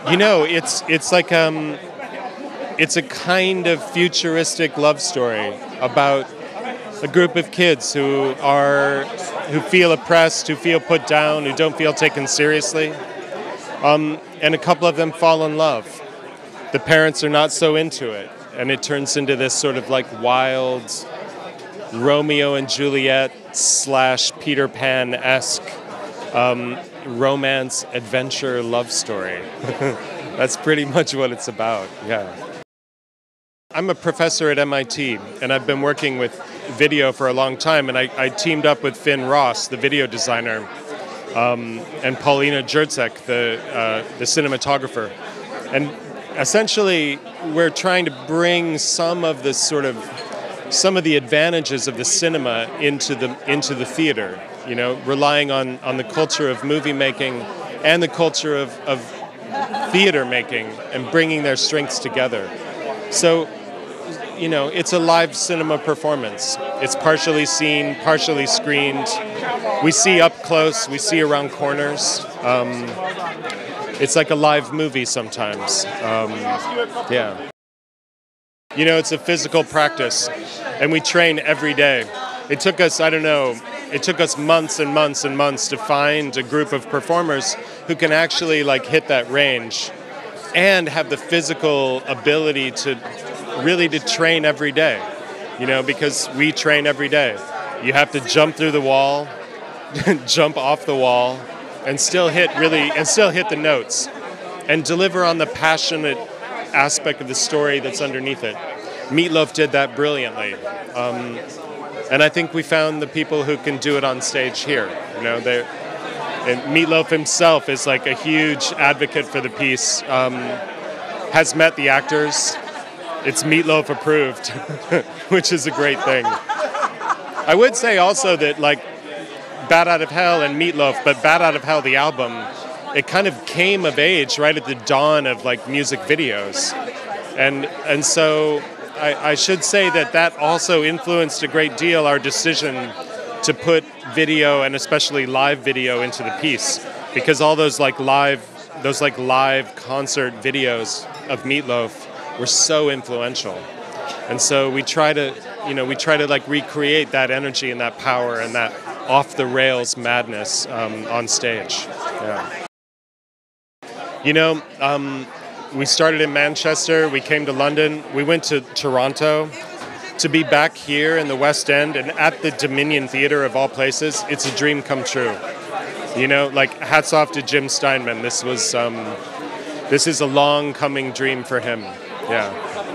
It's like it's a kind of futuristic love story about a group of kids who feel oppressed, who feel put down, who don't feel taken seriously, and a couple of them fall in love. The parents are not so into it, and it turns into this sort of like wild Romeo and Juliet / Peter Pan-esque romance, adventure, love story. That's pretty much what it's about, yeah. I'm a professor at MIT, and I've been working with video for a long time, and I teamed up with Finn Ross, the video designer, and Paulina Jurczyk, the cinematographer. And essentially, we're trying to bring some of the advantages of the cinema into the theater, relying on the culture of movie making and the culture of theater making and bringing their strengths together. So, it's a live cinema performance. It's partially seen, partially screened. We see up close, we see around corners. It's like a live movie sometimes. Yeah. It's a physical practice, and we train every day. It took us months and months and months to find a group of performers who can actually hit that range and have the physical ability to train every day, because we train every day. You have to jump through the wall, jump off the wall, and still hit the notes and deliver on the passionate aspect of the story that's underneath it. Meatloaf did that brilliantly. And I think we found the people who can do it on stage here. And Meatloaf himself is like a huge advocate for the piece, has met the actors. It's Meatloaf approved, which is a great thing. I would say also that Bat Out of Hell and Meatloaf, but Bat Out of Hell, the album, it kind of came of age right at the dawn of music videos. And so I should say that also influenced a great deal our decision to put video and especially live video into the piece, because all those live concert videos of Meatloaf were so influential. And so we try to recreate that energy and that power and that off the rails madness on stage. Yeah. We started in Manchester, we came to London, we went to Toronto. To be back here in the West End and at the Dominion Theatre of all places, it's a dream come true. Hats off to Jim Steinman. This is a long coming dream for him. Yeah.